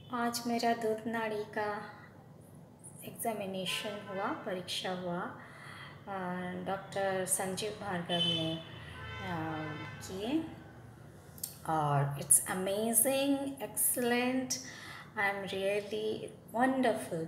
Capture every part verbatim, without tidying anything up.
आज मेरा दूध नाड़ी का एग्ज़ामिनेशन हुआ, परीक्षा हुआ। डॉक्टर संजीव भार्गव ने किए और it's amazing, excellent, I am really wonderful.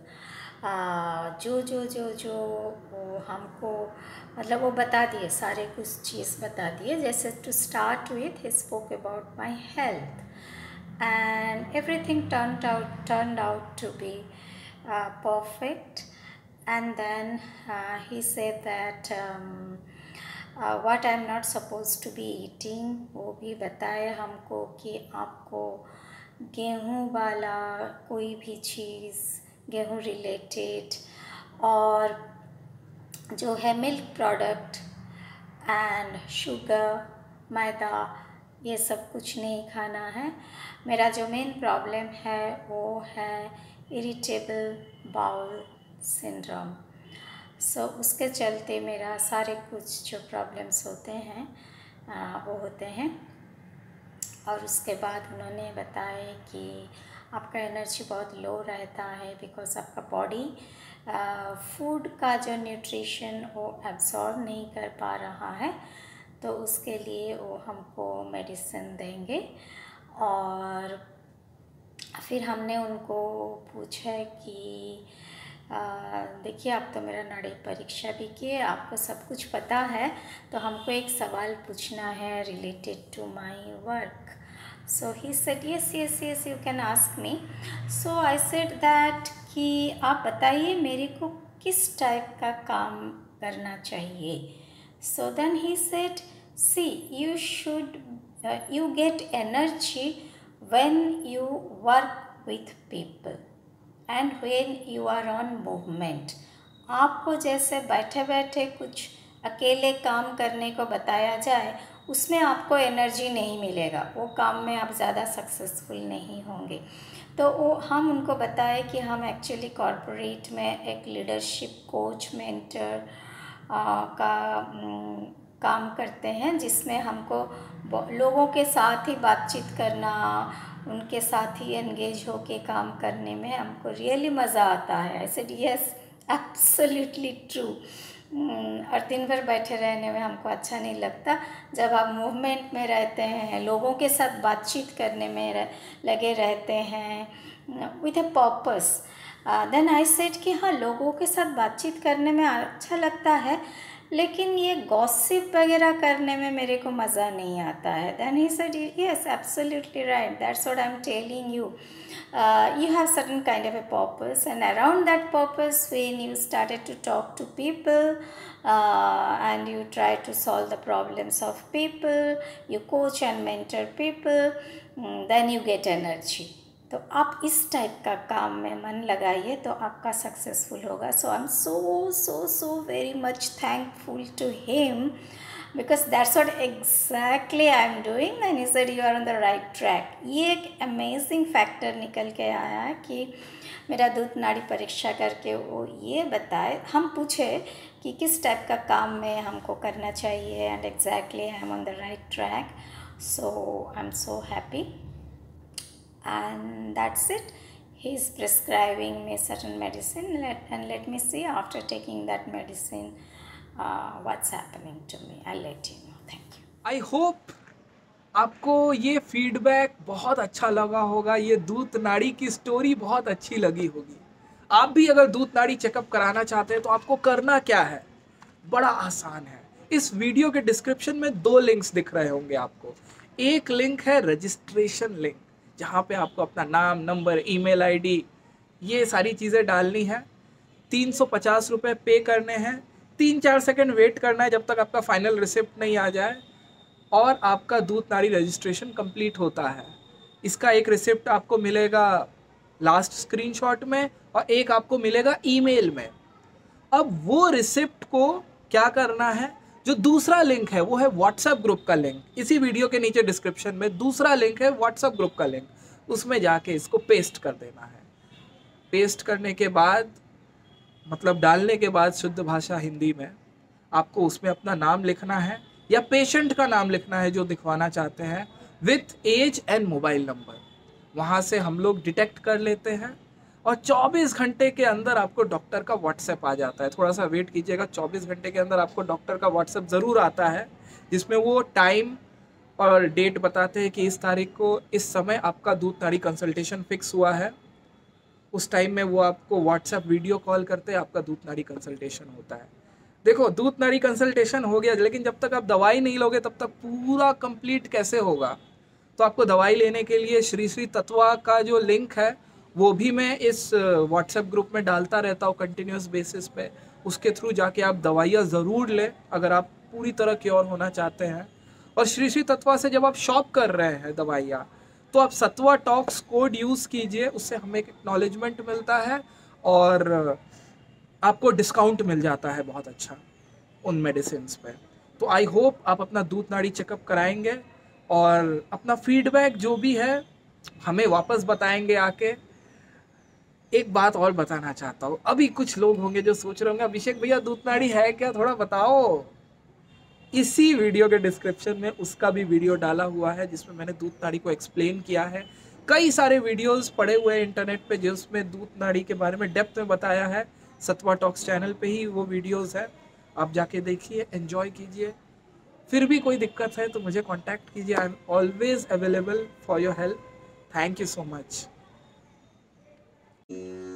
जो जो जो जो वो हमको मतलब वो बता दिए, सारे कुछ चीज़ बता दिए। जैसे to start with he spoke about my health and everything turned out turned out to be uh, perfect. And then uh, he said that um, uh, what I'm not supposed to be eating, वो भी बताए हमको कि आपको गेहूं वाला कोई भी चीज़, गेहूं रिलेटेड और जो है मिल्क प्रोडक्ट एंड शुगर, मैदा, ये सब कुछ नहीं खाना है। मेरा जो मेन प्रॉब्लम है वो है इरिटेबल बाउल सिंड्रोम। सो उसके चलते मेरा सारे कुछ जो प्रॉब्लम्स होते हैं आ, वो होते हैं। और उसके बाद उन्होंने बताया कि आपका एनर्जी बहुत लो रहता है बिकॉज आपका बॉडी फूड का जो न्यूट्रिशन वो एब्जॉर्ब नहीं कर पा रहा है, तो उसके लिए वो हमको मेडिसिन देंगे। और फिर हमने उनको पूछा कि देखिए आप तो मेरा नाड़ी परीक्षा भी किए, आपको सब कुछ पता है, तो हमको एक सवाल पूछना है related to my work. So he said yes yes yes you can ask me. So I said that कि आप बताइए मेरे को किस टाइप का काम करना चाहिए। So then he said, see, you should, uh, you get energy when you work with people and when you are on movement. आपको जैसे बैठे बैठे कुछ अकेले काम करने को बताया जाए, उसमें आपको एनर्जी नहीं मिलेगा, वो काम में आप ज़्यादा सक्सेसफुल नहीं होंगे। तो वो हम उनको बताए कि हम एक्चुअली कॉरपोरेट में एक लीडरशिप कोच, मेंटर का काम करते हैं, जिसमें हमको लोगों के साथ ही बातचीत करना, उनके साथ ही एंगेज होके काम करने में हमको रियली मज़ा आता है। I said yes, absolutely true. और दिन भर बैठे रहने में हमको अच्छा नहीं लगता। जब आप मूवमेंट में रहते हैं, लोगों के साथ बातचीत करने में रह, लगे रहते हैं with a purpose, then I said कि हाँ, लोगों के साथ बातचीत करने में अच्छा लगता है, लेकिन ये गॉसिप वगैरह करने में मेरे को मज़ा नहीं आता है। Then he said yes, absolutely right, that's what I am telling you. you have certain kind of a purpose, and around that purpose, when you started to talk to people uh, and you try to solve the problems of people, you coach and mentor people, um, then you get energy. तो आप इस type का काम में मन लगाइए तो आपका सक्सेसफुल होगा। So I am so so so very much thankful to him because that's what exactly I'm doing, and he said you are on the right track. ये एक amazing factor निकल के आया है कि मेरा दूध नाड़ी परीक्षा करके वो ये बताए, हम पूछे कि किस टाइप का काम में हमको करना चाहिए, and exactly I'm on the right track. So I'm so happy, and that's it. He's prescribing me certain medicine, and let me see after taking that medicine Uh, what's happening to me. I'll let you know. Thank you. I hope आपको ये feedback बहुत अच्छा लगा होगा, ये दूध नाड़ी की स्टोरी बहुत अच्छी लगी होगी। आप भी अगर दूध नाड़ी चेकअप कराना चाहते हैं तो आपको करना क्या है, बड़ा आसान है। इस वीडियो के डिस्क्रिप्शन में दो लिंक्स दिख रहे होंगे आपको। एक लिंक है रजिस्ट्रेशन लिंक, जहाँ पे आपको अपना नाम, नंबर, ईमेल आईडी, ये सारी चीज़ें डालनी है। तीन सौ पचास रुपये पे करने हैं, तीन चार सेकंड वेट करना है जब तक आपका फाइनल रिसिप्ट नहीं आ जाए, और आपका दूध नाड़ी रजिस्ट्रेशन कंप्लीट होता है। इसका एक रिसिप्ट आपको मिलेगा लास्ट स्क्रीनशॉट में और एक आपको मिलेगा ईमेल में। अब वो रिसिप्ट को क्या करना है, जो दूसरा लिंक है वो है व्हाट्सएप ग्रुप का लिंक। इसी वीडियो के नीचे डिस्क्रिप्शन में दूसरा लिंक है व्हाट्सएप ग्रुप का लिंक, उसमें जाके इसको पेस्ट कर देना है। पेस्ट करने के बाद, मतलब डालने के बाद शुद्ध भाषा हिंदी में आपको उसमें अपना नाम लिखना है या पेशेंट का नाम लिखना है जो दिखवाना चाहते हैं, with age and mobile number. वहाँ से हम लोग डिटेक्ट कर लेते हैं और चौबीस घंटे के अंदर आपको डॉक्टर का व्हाट्सएप आ जाता है। थोड़ा सा वेट कीजिएगा, चौबीस घंटे के अंदर आपको डॉक्टर का व्हाट्सएप ज़रूर आता है, जिसमें वो टाइम और डेट बताते हैं कि इस तारीख को इस समय आपका दूध नाड़ी कंसल्टेशन फिक्स हुआ है। उस टाइम में वो आपको व्हाट्सएप वीडियो कॉल करते हैं, आपका दूध नाड़ी कंसल्टेशन होता है। देखो, दूध नाड़ी कंसल्टेशन हो गया, लेकिन जब तक आप दवाई नहीं लोगे तब तक पूरा कंप्लीट कैसे होगा? तो आपको दवाई लेने के लिए श्री श्री तत्वा का जो लिंक है वो भी मैं इस व्हाट्सएप ग्रुप में डालता रहता हूँ कंटिन्यूस बेसिस पे। उसके थ्रू जाके आप दवाइयाँ ज़रूर लें अगर आप पूरी तरह क्योर होना चाहते हैं। और श्री श्री तत्वा से जब आप शॉप कर रहे हैं दवाइयाँ, तो आप सत्वा टॉक्स कोड यूज़ कीजिए, उससे हमें एक एक्नॉलेजमेंट मिलता है और आपको डिस्काउंट मिल जाता है बहुत अच्छा उन मेडिसिन पे। तो आई होप आप अपना दूध नाड़ी चेकअप कराएंगे और अपना फीडबैक जो भी है हमें वापस बताएंगे आके। एक बात और बताना चाहता हूँ, अभी कुछ लोग होंगे जो सोच रहे होंगे अभिषेक भैया दूध नाड़ी है क्या, थोड़ा बताओ। इसी वीडियो के डिस्क्रिप्शन में उसका भी वीडियो डाला हुआ है जिसमें मैंने दूध नाड़ी को एक्सप्लेन किया है। कई सारे वीडियोस पड़े हुए हैं इंटरनेट पे जिसमें दूध नाड़ी के बारे में डेप्थ में बताया है। सत्वा टॉक्स चैनल पे ही वो वीडियोस है, आप जाके देखिए, एंजॉय कीजिए। फिर भी कोई दिक्कत है तो मुझे कांटेक्ट कीजिए, I am always available for your help. Thank you so much.